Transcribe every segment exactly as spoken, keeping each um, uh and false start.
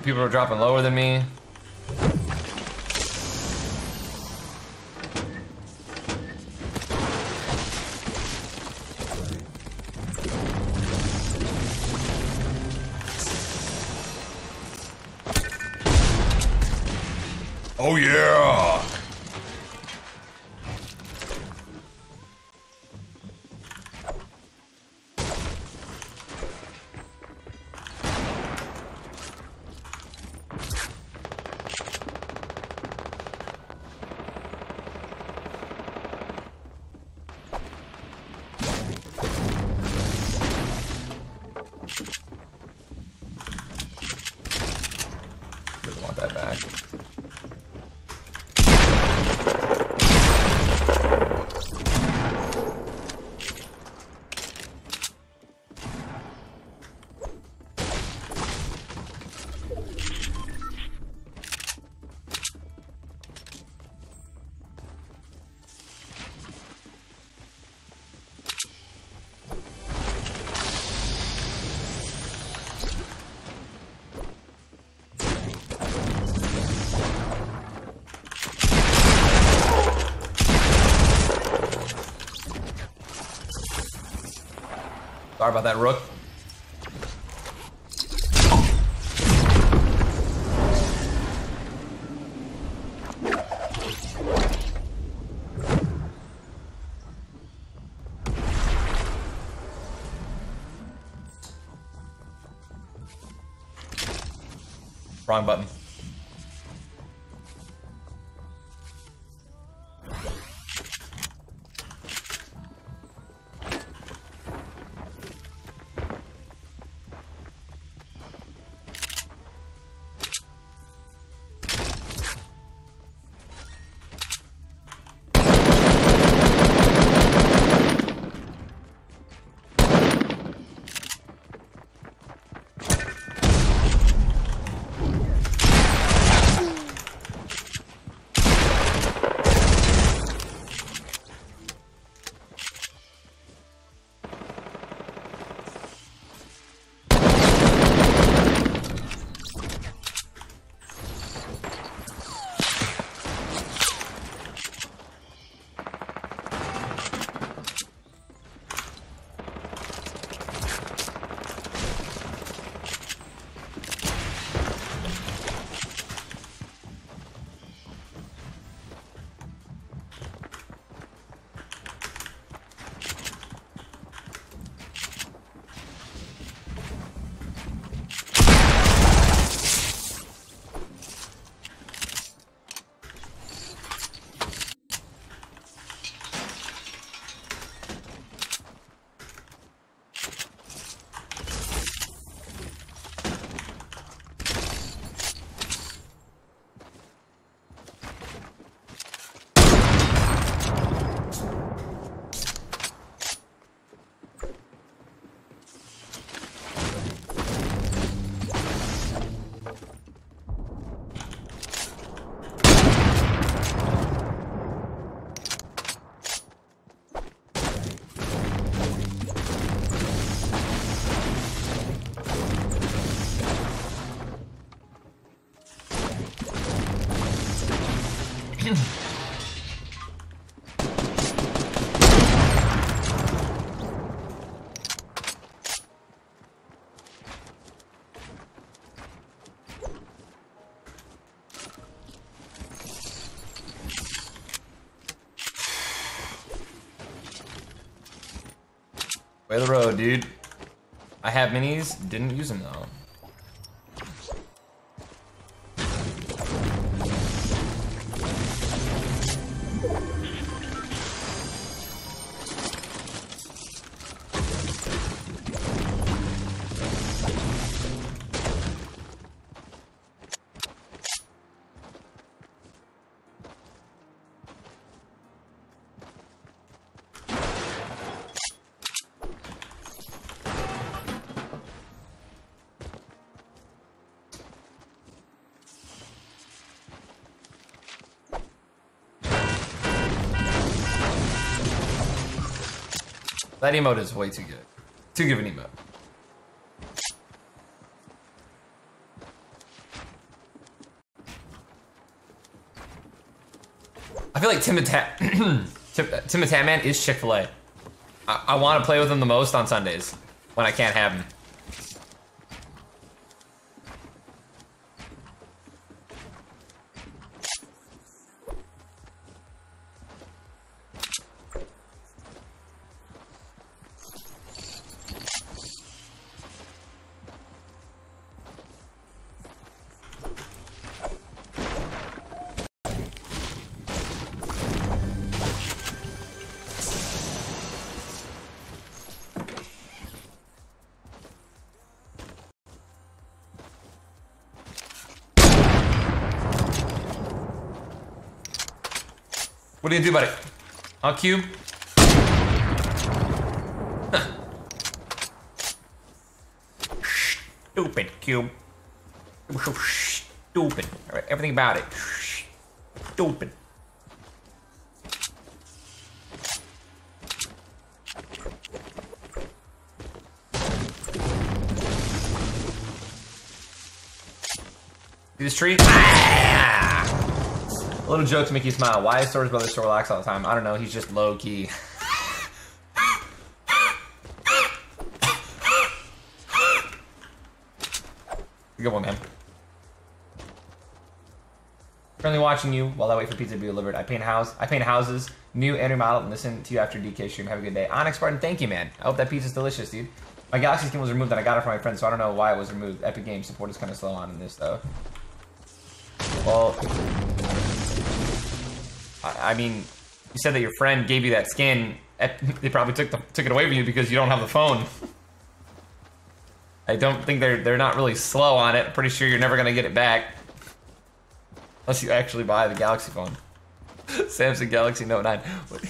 people are dropping lower than me. Oh yeah! Doesn't want that back. Sorry about that, Rook. Wrong button. Way of the road, dude. I have minis, didn't use them though. That emote is way too good. Too good of an emote. I feel like Timothy Timothy Man is Chick-fil-A. I, I want to play with him the most on Sundays when I can't have him. What do you do, buddy? I'll cube. Huh. Stupid cube. It was so stupid. All right, everything about it. Stupid. See this tree? Ah! A little joke to make you smile. Why is Sora's brother so relaxed all the time? I don't know. He's just low key. Good one, man. Currently watching you while I wait for pizza to be delivered. I paint house. I paint houses, new and remodeled, and listen to you after D K stream. Have a good day. Onyx Spartan, thank you, man. I hope that pizza's delicious, dude. My Galaxy skin was removed, and I got it from my friend, so I don't know why it was removed. Epic Games support is kind of slow on this, though. Well, I, I mean, you said that your friend gave you that skin. They probably took the, took it away from you because you don't have the phone. I don't think they're they're not really slow on it. Pretty sure you're never gonna get it back unless you actually buy the Galaxy phone. Samsung Galaxy Note nine.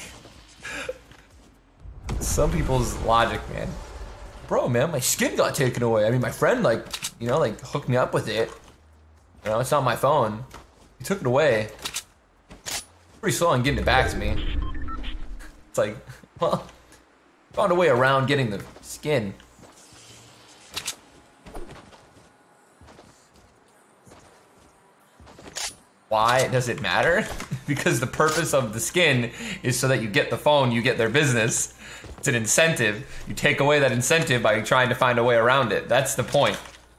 Some people's logic, man. Bro, man, my skin got taken away. I mean, my friend, like, you know, like hooked me up with it. You know, it's not my phone. He took it away. Pretty slow on getting it back to me. It's like, well, found a way around getting the skin. Why does it matter? Because the purpose of the skin is so that you get the phone, you get their business. It's an incentive. You take away that incentive by trying to find a way around it. That's the point.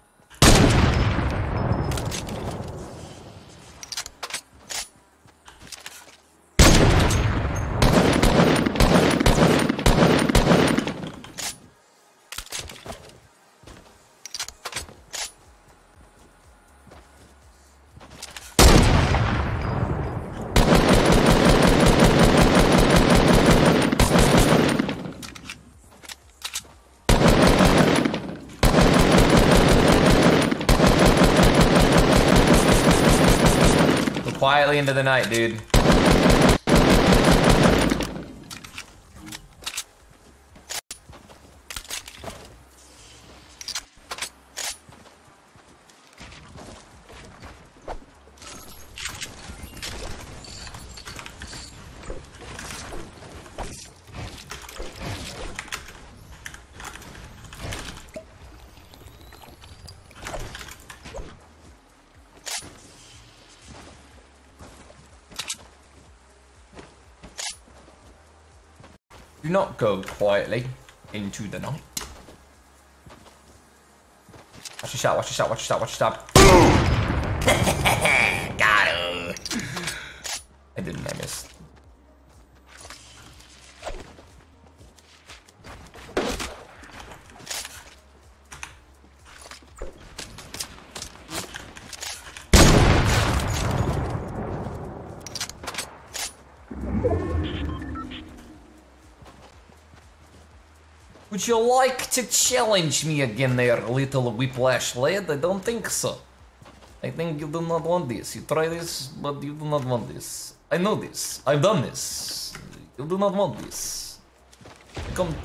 Quietly into the night, dude. Do not go quietly into the night. Watch your shot, watch your shot, watch your shot, watch your shot. Got him. I didn't, I missed. Would you like to challenge me again there, little whiplash lad? I don't think so. I think you do not want this. You try this, but you do not want this. I know this. I've done this. You do not want this. Come.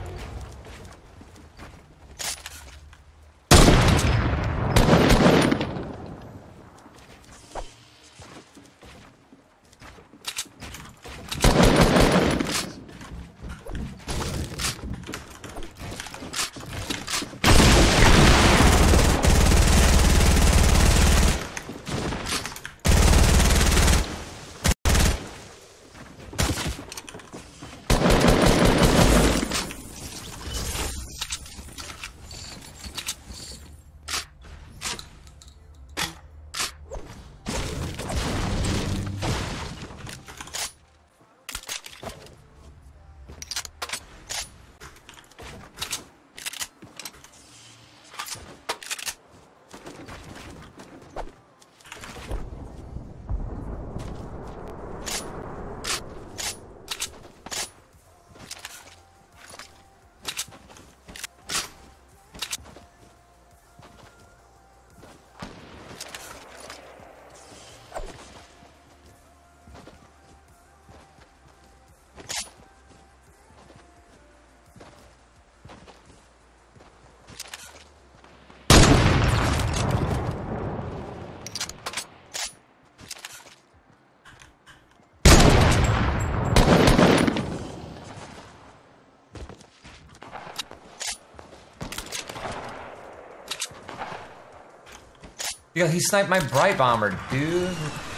Yeah, he sniped my Bright Bomber, dude.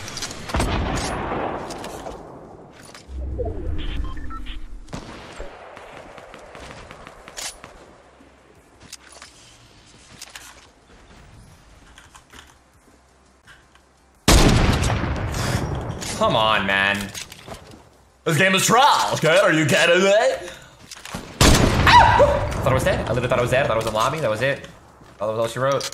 Come on, man. This game is trial, okay? Are you kidding me? Ah! I thought I was dead. I literally thought I was dead. I thought it was a lobby. That was it. That was all she wrote.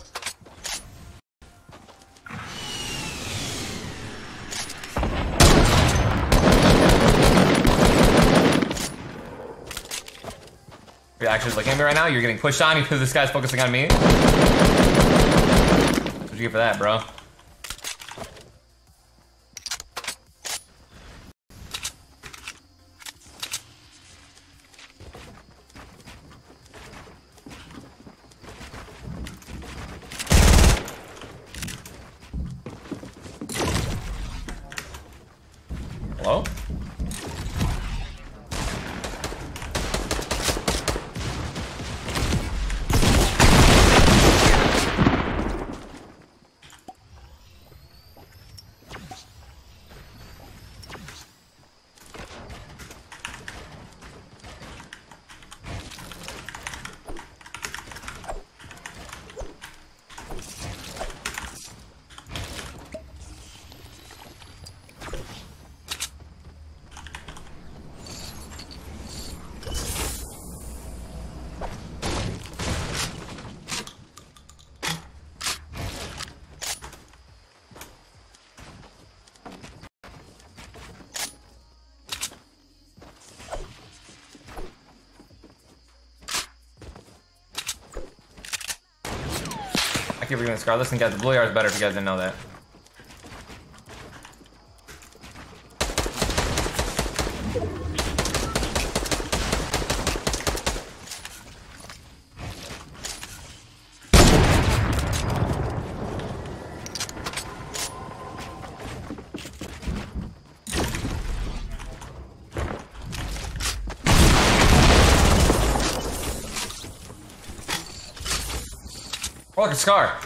You're actually looking at me right now? You're getting pushed on because this guy's focusing on me? What'd you get for that, bro? Hello? I keep reading Scar. Listen, guys, the blue A R is better if you guys didn't know that. Oh, look, a Scar.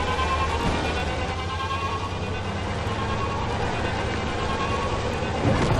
You